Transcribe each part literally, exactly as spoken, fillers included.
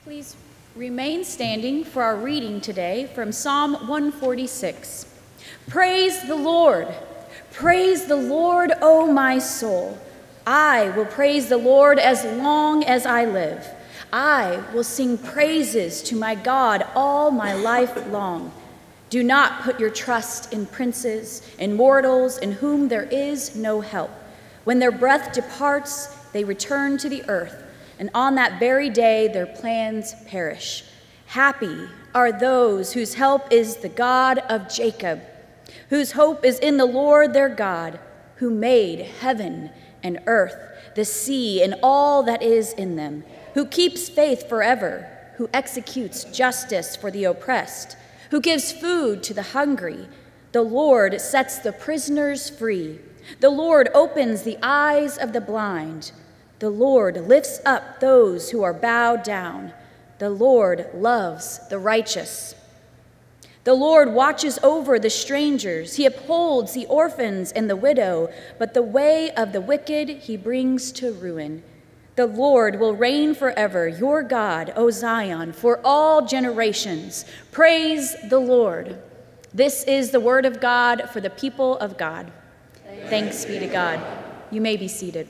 Please remain standing for our reading today from Psalm one forty-six. Praise the Lord. Praise the Lord, O my soul. I will praise the Lord as long as I live. I will sing praises to my God all my life long. Do not put your trust in princes, in mortals, in whom there is no help. When their breath departs, they return to the earth, and on that very day their plans perish. Happy are those whose help is the God of Jacob, whose hope is in the Lord their God, who made heaven and earth, the sea and all that is in them, who keeps faith forever, who executes justice for the oppressed, who gives food to the hungry. The Lord sets the prisoners free. The Lord opens the eyes of the blind. The Lord lifts up those who are bowed down. The Lord loves the righteous. The Lord watches over the strangers. He upholds the orphans and the widow, but the way of the wicked he brings to ruin. The Lord will reign forever, your God, O Zion, for all generations. Praise the Lord. This is the word of God for the people of God. Thanks be to God. You may be seated.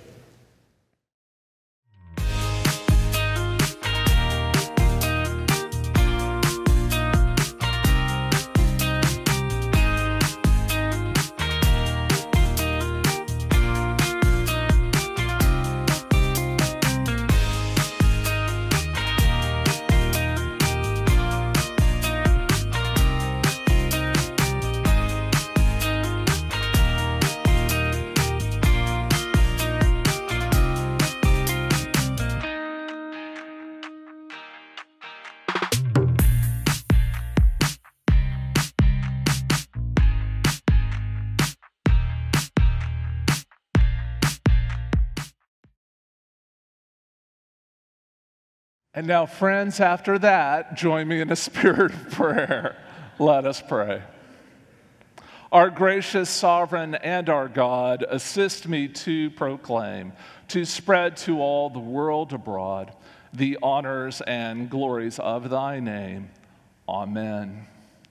And now, friends, after that, join me in a spirit of prayer. Let us pray. Our gracious sovereign and our God, assist me to proclaim, to spread to all the world abroad, the honors and glories of thy name. Amen.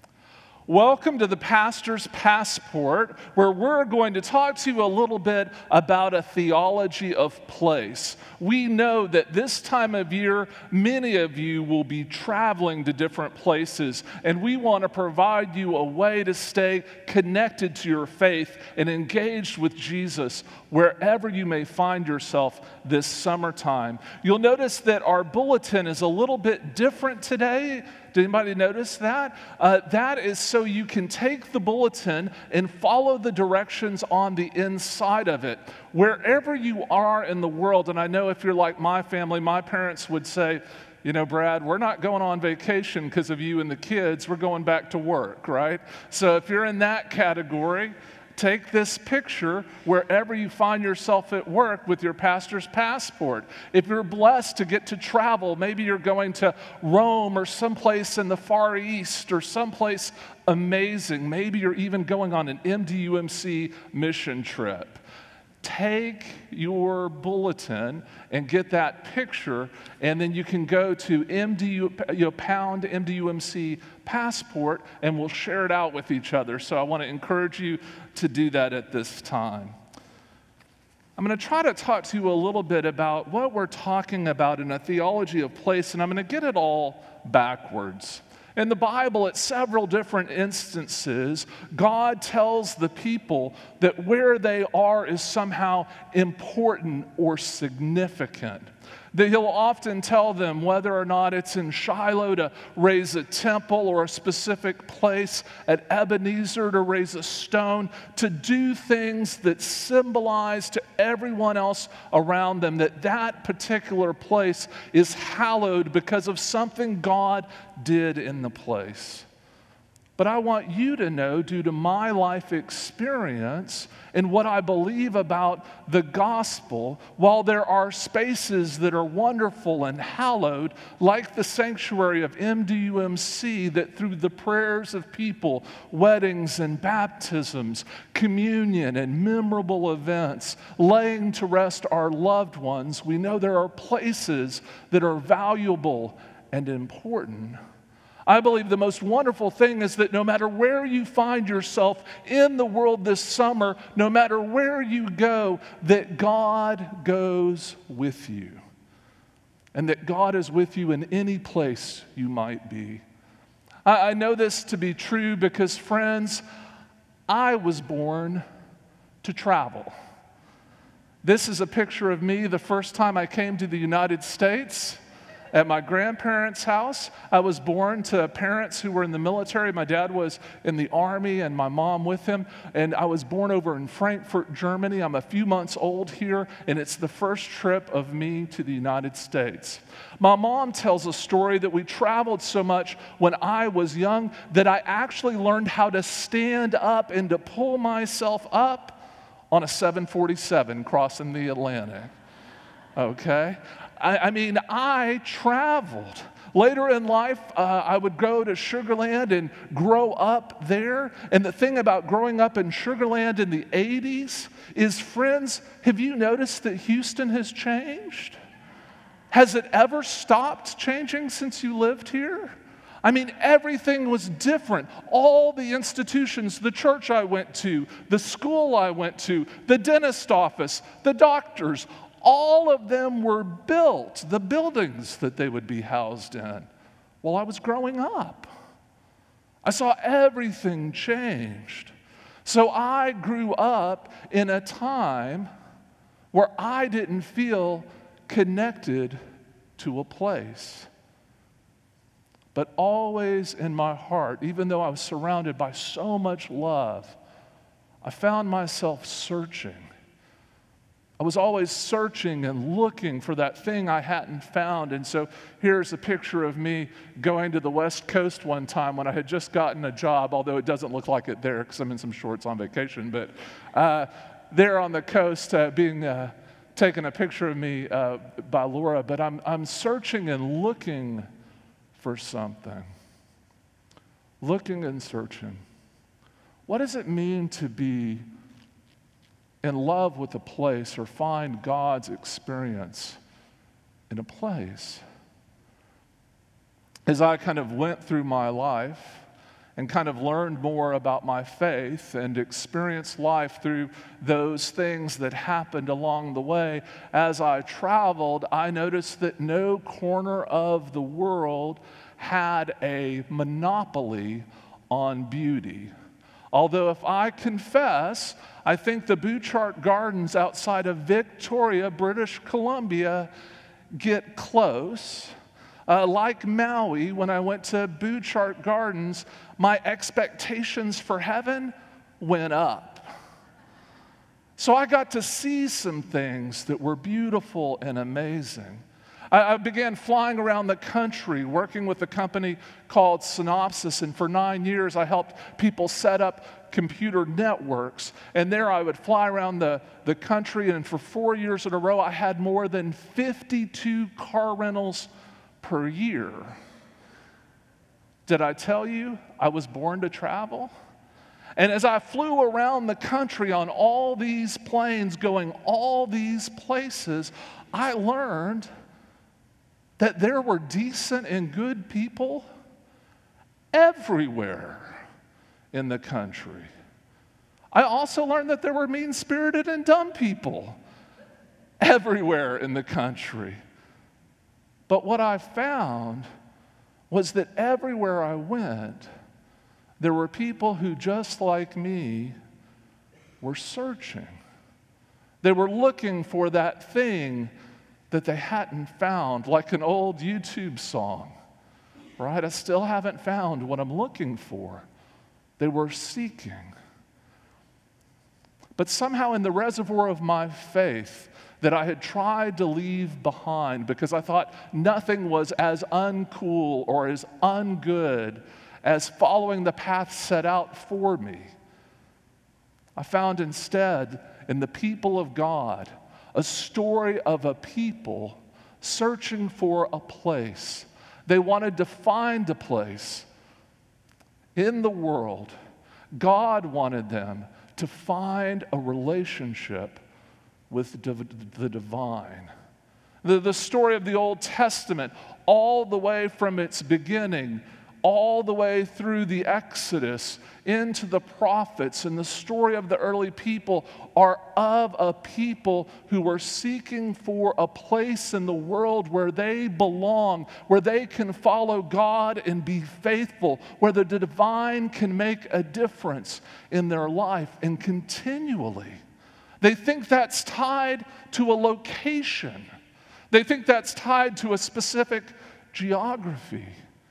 Welcome to the Pastor's Passport, where we're going to talk to you a little bit about a theology of place. We know that this time of year, many of you will be traveling to different places, and we want to provide you a way to stay connected to your faith and engaged with Jesus wherever you may find yourself this summertime. You'll notice that our bulletin is a little bit different today. Did anybody notice that? Uh, that is so you can take the bulletin and follow the directions on the inside of it. Wherever you are in the world, and I know if you're like my family, my parents would say, you know, Brad, we're not going on vacation because of you and the kids. We're going back to work, right? So if you're in that category, take this picture wherever you find yourself at work with your pastor's passport. If you're blessed to get to travel, maybe you're going to Rome or someplace in the Far East or someplace amazing. Maybe you're even going on an M D U M C mission trip. Take your bulletin and get that picture, and then you can go to M D U, you know, pound M D U M C passport, and we'll share it out with each other. So I want to encourage you to do that at this time. I'm going to try to talk to you a little bit about what we're talking about in a theology of place, and I'm going to get it all backwards. In the Bible, at several different instances, God tells the people that where they are is somehow important or significant. That he'll often tell them whether or not it's in Shiloh to raise a temple or a specific place at Ebenezer to raise a stone, to do things that symbolize to everyone else around them that that particular place is hallowed because of something God did in the place. But I want you to know, due to my life experience and what I believe about the gospel, while there are spaces that are wonderful and hallowed, like the sanctuary of M D U M C, that through the prayers of people, weddings and baptisms, communion and memorable events, laying to rest our loved ones, we know there are places that are valuable and important. I believe the most wonderful thing is that no matter where you find yourself in the world this summer, no matter where you go, that God goes with you. And that God is with you in any place you might be. I, I know this to be true because, friends, I was born to travel. This is a picture of me the first time I came to the United States. At my grandparents' house. I was born to parents who were in the military. My dad was in the Army and my mom with him. And I was born over in Frankfurt, Germany. I'm a few months old here, and it's the first trip of me to the United States. My mom tells a story that we traveled so much when I was young that I actually learned how to stand up and to pull myself up on a seven forty-seven crossing the Atlantic. Okay? I, I mean, I traveled. Later in life, uh, I would go to Sugar Land and grow up there. And the thing about growing up in Sugar Land in the eighties is, friends, have you noticed that Houston has changed? Has it ever stopped changing since you lived here? I mean, everything was different. All the institutions, the church I went to, the school I went to, the dentist office, the doctors, all of them were built, the buildings that they would be housed in, while I was growing up. I saw everything changed. So I grew up in a time where I didn't feel connected to a place. But always in my heart, even though I was surrounded by so much love, I found myself searching. I was always searching and looking for that thing I hadn't found. And so here's a picture of me going to the West Coast one time when I had just gotten a job, although it doesn't look like it there because I'm in some shorts on vacation. But uh, there on the coast, uh, being uh, taken a picture of me uh, by Laura. But I'm, I'm searching and looking for something. Looking and searching. What does it mean to be in love with a place or find God's experience in a place? As I kind of went through my life and kind of learned more about my faith and experienced life through those things that happened along the way, as I traveled, I noticed that no corner of the world had a monopoly on beauty. Although if I confess, I think the Bouchard Gardens outside of Victoria, British Columbia, get close. Uh, like Maui, when I went to Bouchard Gardens, my expectations for heaven went up. So I got to see some things that were beautiful and amazing. I began flying around the country, working with a company called Synopsys, and for nine years I helped people set up computer networks. And there I would fly around the, the country, and for four years in a row I had more than fifty-two car rentals per year. Did I tell you I was born to travel? And as I flew around the country on all these planes, going all these places, I learned that there were decent and good people everywhere in the country. I also learned that there were mean-spirited and dumb people everywhere in the country. But what I found was that everywhere I went, there were people who, just like me, were searching. They were looking for that thing that they hadn't found, like an old YouTube song, right? I still haven't found what I'm looking for. They were seeking. But somehow in the reservoir of my faith that I had tried to leave behind because I thought nothing was as uncool or as ungood as following the path set out for me, I found instead in the people of God a story of a people searching for a place. They wanted to find a place in the world. God wanted them to find a relationship with the divine. The, the story of the Old Testament all the way from its beginning, all the way through the Exodus, into the prophets and the story of the early people, are of a people who were seeking for a place in the world where they belong, where they can follow God and be faithful, where the divine can make a difference in their life. And continually, they think that's tied to a location. They think that's tied to a specific geography.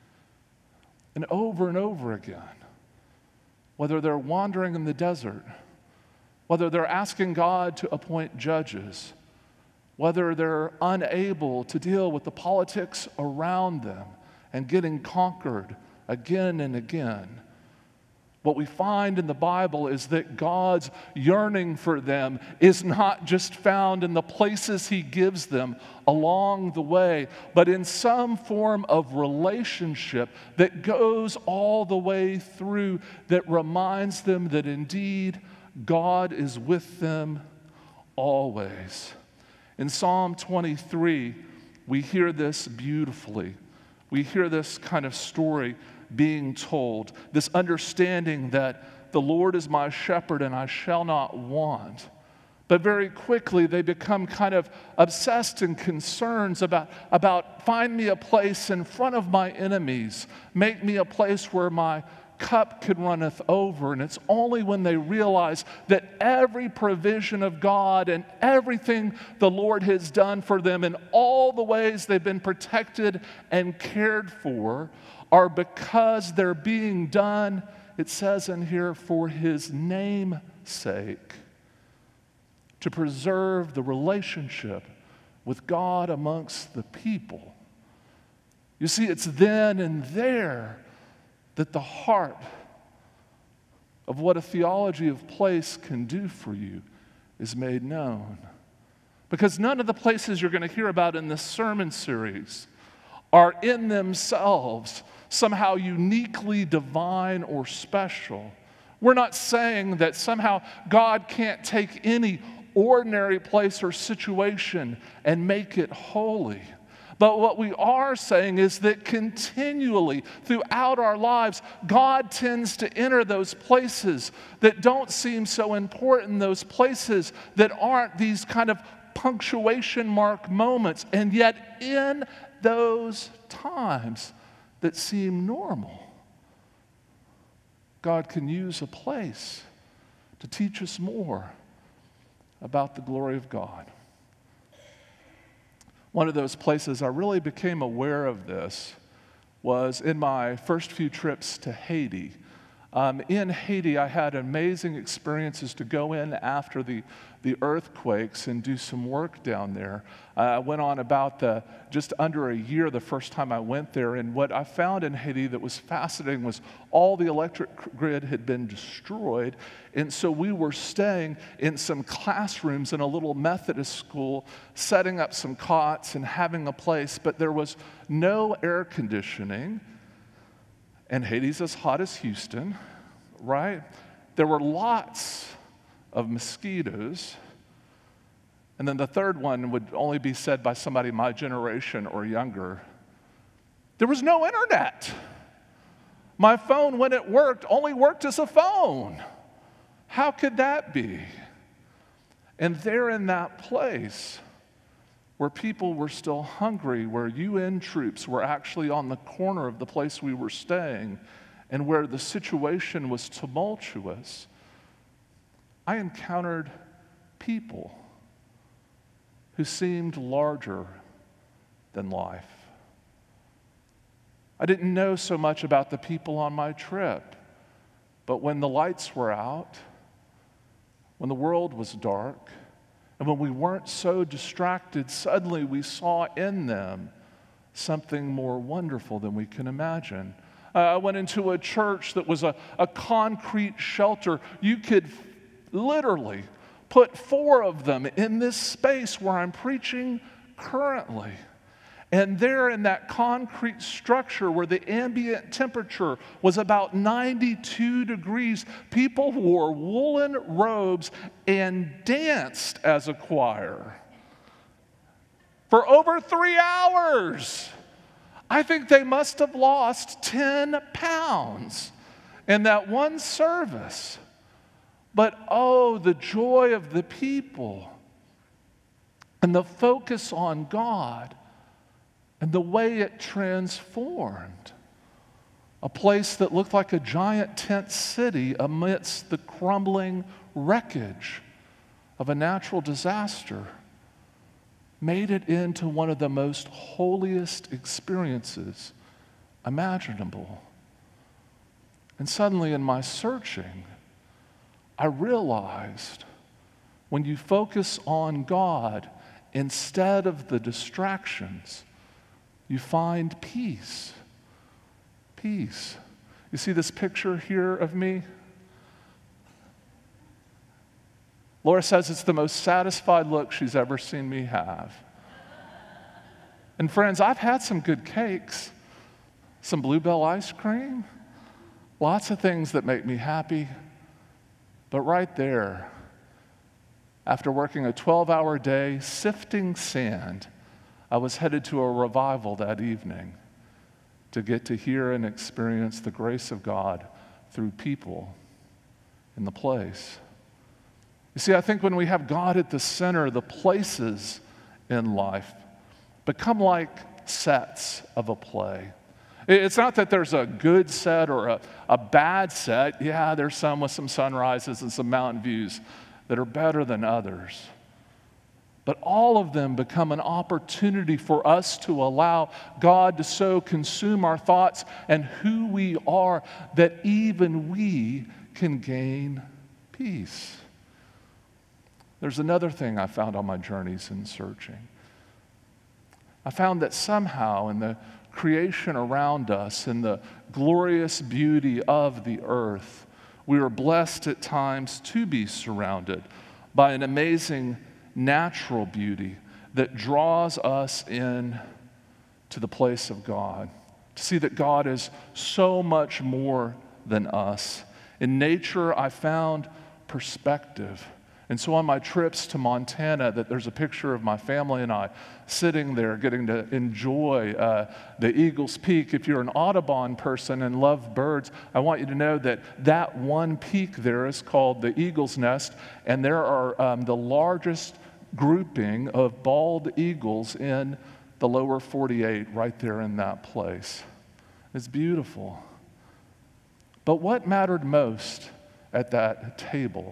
And over and over again, whether they're wandering in the desert, whether they're asking God to appoint judges, whether they're unable to deal with the politics around them and getting conquered again and again, what we find in the Bible is that God's yearning for them is not just found in the places He gives them along the way, but in some form of relationship that goes all the way through, that reminds them that indeed God is with them always. In Psalm twenty-three, we hear this beautifully. We hear this kind of story being told, this understanding that the Lord is my shepherd and I shall not want. But very quickly they become kind of obsessed and concerned about, about find me a place in front of my enemies, make me a place where my cup could runneth over. And it's only when they realize that every provision of God and everything the Lord has done for them in all the ways they've been protected and cared for are because they're being done, it says in here, for His name's sake, to preserve the relationship with God amongst the people. You see, it's then and there that the heart of what a theology of place can do for you is made known. Because none of the places you're going to hear about in this sermon series are in themselves somehow uniquely divine or special. We're not saying that somehow God can't take any ordinary place or situation and make it holy. But what we are saying is that continually throughout our lives, God tends to enter those places that don't seem so important, those places that aren't these kind of punctuation mark moments. And yet in those times that seem normal, God can use a place to teach us more about the glory of God. One of those places I really became aware of this was in my first few trips to Haiti. Um, in Haiti, I had amazing experiences to go in after the, the earthquakes and do some work down there. Uh, I went on about the, just under a year the first time I went there, and what I found in Haiti that was fascinating was all the electric grid had been destroyed, and so we were staying in some classrooms in a little Methodist school, setting up some cots and having a place, but there was no air conditioning. And Haiti's as hot as Houston, right? There were lots of mosquitoes. And then the third one would only be said by somebody my generation or younger. There was no internet. My phone, when it worked, only worked as a phone. How could that be? And there in that place, where people were still hungry, where U N troops were actually on the corner of the place we were staying, and where the situation was tumultuous, I encountered people who seemed larger than life. I didn't know so much about the people on my trip, but when the lights were out, when the world was dark, and when we weren't so distracted, suddenly we saw in them something more wonderful than we can imagine. Uh, I went into a church that was a, a concrete shelter. You could literally put four of them in this space where I'm preaching currently. And there in that concrete structure where the ambient temperature was about ninety-two degrees, people wore woolen robes and danced as a choir for over three hours. I think they must have lost ten pounds in that one service. But oh, the joy of the people and the focus on God and the way it transformed a place that looked like a giant tent city amidst the crumbling wreckage of a natural disaster, made it into one of the most holiest experiences imaginable. And suddenly in my searching, I realized when you focus on God instead of the distractions, you find peace. Peace. You see this picture here of me? Laura says it's the most satisfied look she's ever seen me have. And friends, I've had some good cakes, some Bluebell ice cream, lots of things that make me happy. But right there, after working a twelve-hour day sifting sand, I was headed to a revival that evening to get to hear and experience the grace of God through people in the place. You see, I think when we have God at the center, the places in life become like sets of a play. It's not that there's a good set or a, a bad set. Yeah, there's some with some sunrises and some mountain views that are better than others. But all of them become an opportunity for us to allow God to so consume our thoughts and who we are that even we can gain peace. There's another thing I found on my journeys in searching. I found that somehow in the creation around us, in the glorious beauty of the earth, we are blessed at times to be surrounded by an amazing natural beauty that draws us in to the place of God, to see that God is so much more than us. In nature, I found perspective. And so on my trips to Montana, that there's a picture of my family and I sitting there getting to enjoy uh, the Eagles Peak. If you're an Audubon person and love birds, I want you to know that that one peak there is called the Eagle's Nest, and there are um, the largest grouping of bald eagles in the lower forty-eight right there in that place. It's beautiful. But what mattered most at that table?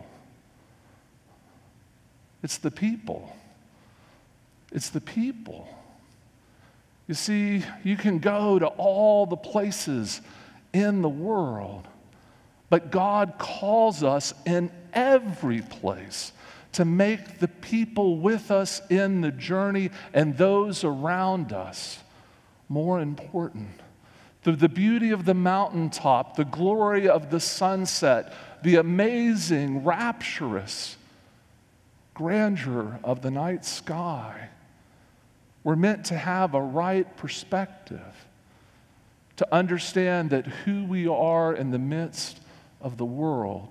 It's the people. It's the people. You see, you can go to all the places in the world, but God calls us in every place to make the people with us in the journey and those around us more important. Through the beauty of the mountaintop, the glory of the sunset, the amazing, rapturous grandeur of the night sky, we're meant to have a right perspective, to understand that who we are in the midst of the world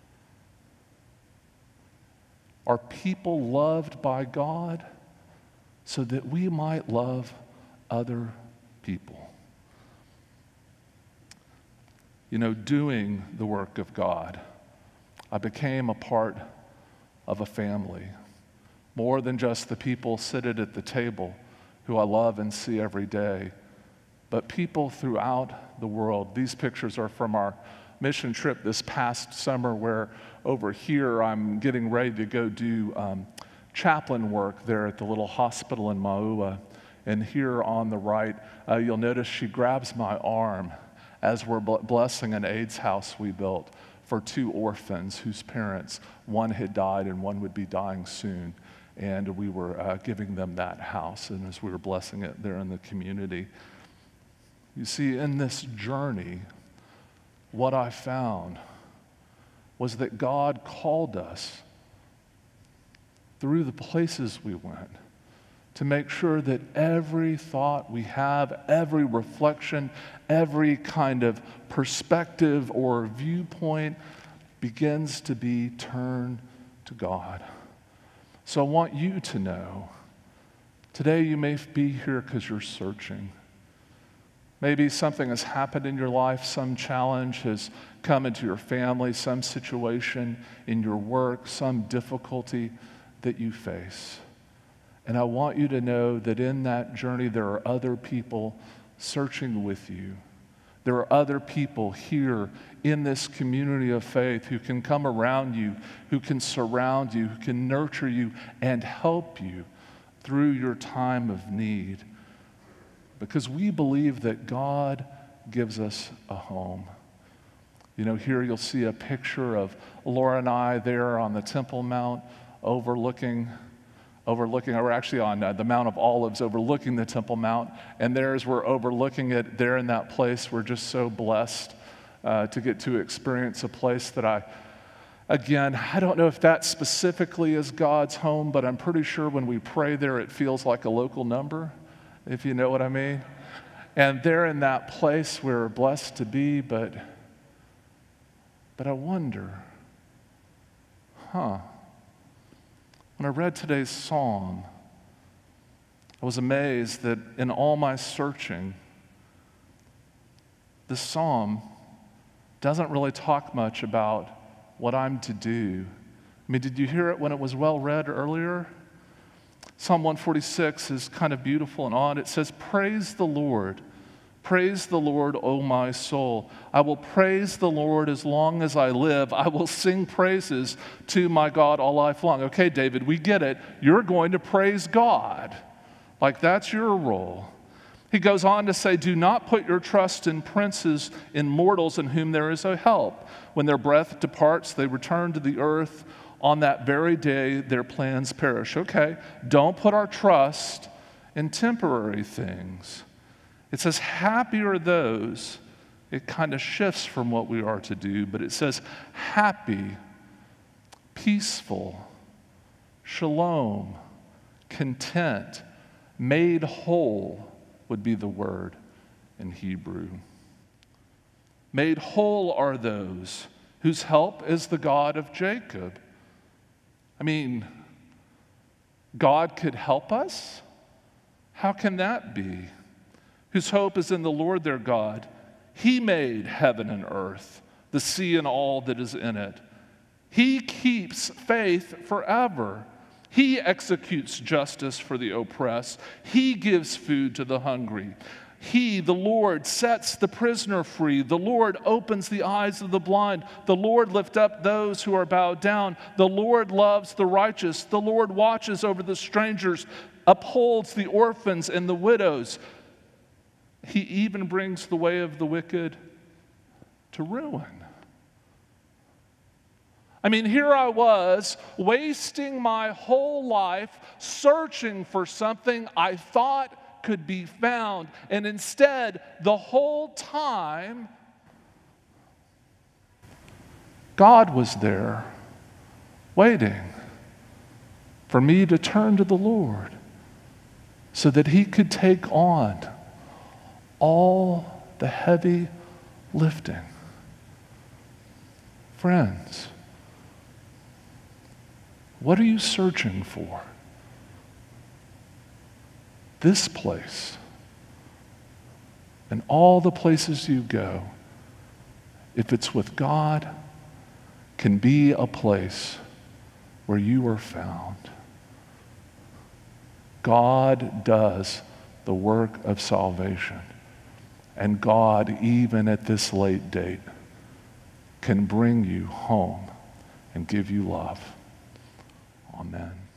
are people loved by God so that we might love other people. You know, doing the work of God, I became a part of a family, more than just the people seated at the table who I love and see every day, but people throughout the world. These pictures are from our mission trip this past summer, where over here I'm getting ready to go do um, chaplain work there at the little hospital in Maua. And here on the right, uh, you'll notice she grabs my arm as we're blessing an AIDS house we built for two orphans whose parents, one had died and one would be dying soon. And we were uh, giving them that house, and as we were blessing it there in the community. You see, in this journey, what I found was that God called us through the places we went to make sure that every thought we have, every reflection, every kind of perspective or viewpoint begins to be turned to God. So I want you to know, today you may be here because you're searching. Maybe something has happened in your life, some challenge has come into your family, some situation in your work, some difficulty that you face. And I want you to know that in that journey there are other people searching with you. There are other people here in this community of faith who can come around you, who can surround you, who can nurture you and help you through your time of need. Because we believe that God gives us a home. You know, here you'll see a picture of Laura and I there on the Temple Mount overlooking, overlooking, or we're actually on uh, the Mount of Olives overlooking the Temple Mount. And there as we're overlooking it, there in that place, we're just so blessed uh, to get to experience a place that I, again, I don't know if that specifically is God's home, but I'm pretty sure when we pray there, it feels like a local number, if you know what I mean. And there in that place, we're blessed to be, but, but I wonder, huh? When I read today's psalm, I was amazed that in all my searching, this psalm doesn't really talk much about what I'm to do. I mean, did you hear it when it was well read earlier? Psalm one forty-six is kind of beautiful and odd. It says, "Praise the Lord. Praise the Lord, O my soul. I will praise the Lord as long as I live. I will sing praises to my God all life long." Okay, David, we get it. You're going to praise God. Like that's your role. He goes on to say, "Do not put your trust in princes, in mortals in whom there is no help. When their breath departs, they return to the earth. On that very day, their plans perish." Okay, don't put our trust in temporary things. It says, happy are those. It kind of shifts from what we are to do, but it says, happy, peaceful, shalom, content, made whole would be the word in Hebrew. Made whole are those whose help is the God of Jacob. I mean, God could help us? How can that be? Whose hope is in the Lord their God. He made heaven and earth, the sea and all that is in it. He keeps faith forever. He executes justice for the oppressed. He gives food to the hungry. He, the Lord, sets the prisoner free. The Lord opens the eyes of the blind. The Lord lifts up those who are bowed down. The Lord loves the righteous. The Lord watches over the strangers, upholds the orphans and the widows. He even brings the way of the wicked to ruin. I mean, here I was, wasting my whole life searching for something I thought could be found. And instead, the whole time, God was there waiting for me to turn to the Lord so that He could take on all the heavy lifting. Friends, what are you searching for? This place and all the places you go, if it's with God, can be a place where you are found. God does the work of salvation. And God, even at this late date, can bring you home and give you love. Amen.